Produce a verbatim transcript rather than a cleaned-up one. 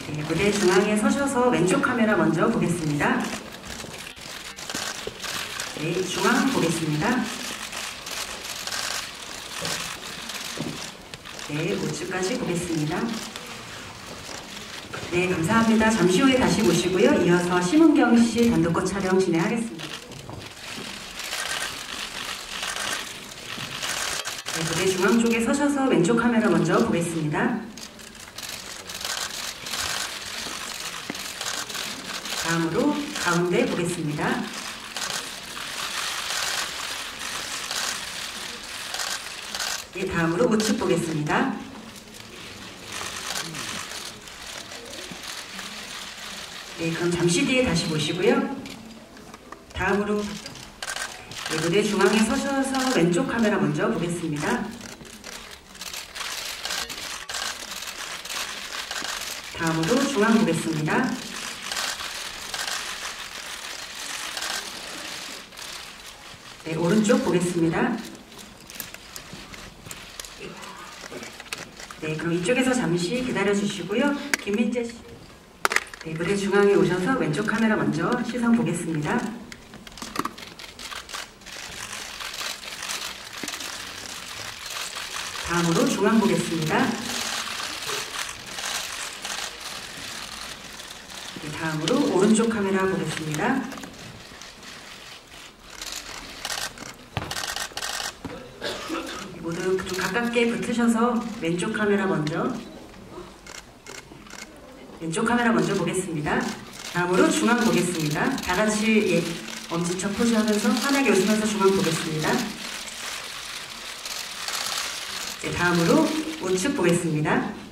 네, 무대 중앙에 서셔서 왼쪽 카메라 먼저 보겠습니다. 네, 중앙 보겠습니다. 네, 우측까지 보겠습니다. 네, 감사합니다. 잠시 후에 다시 모시고요. 이어서 심은경 씨 단독거 촬영 진행하겠습니다. 네, 무대 중앙 쪽에 서셔서 왼쪽 카메라 먼저 보겠습니다. 다음으로 가운데 보겠습니다. 네, 다음으로 우측 보겠습니다. 네, 그럼 잠시 뒤에 다시 보시고요. 다음으로 네, 무대 중앙에 서셔서 왼쪽 카메라 먼저 보겠습니다. 다음으로 중앙 보겠습니다. 네, 오른쪽 보겠습니다. 네, 그럼 이쪽에서 잠시 기다려 주시고요. 김민재 씨. 네, 무대 중앙에 오셔서 왼쪽 카메라 먼저 시선 보겠습니다. 다음으로 중앙 보겠습니다. 네, 다음으로 오른쪽 카메라 보겠습니다. 모두 좀 가깝게 붙으셔서 왼쪽 카메라 먼저 왼쪽 카메라 먼저 보겠습니다. 다음으로 중앙 보겠습니다. 다 같이 예, 엄지척 포즈하면서 환하게 웃으면서 중앙 보겠습니다. 네, 다음으로 우측 보겠습니다.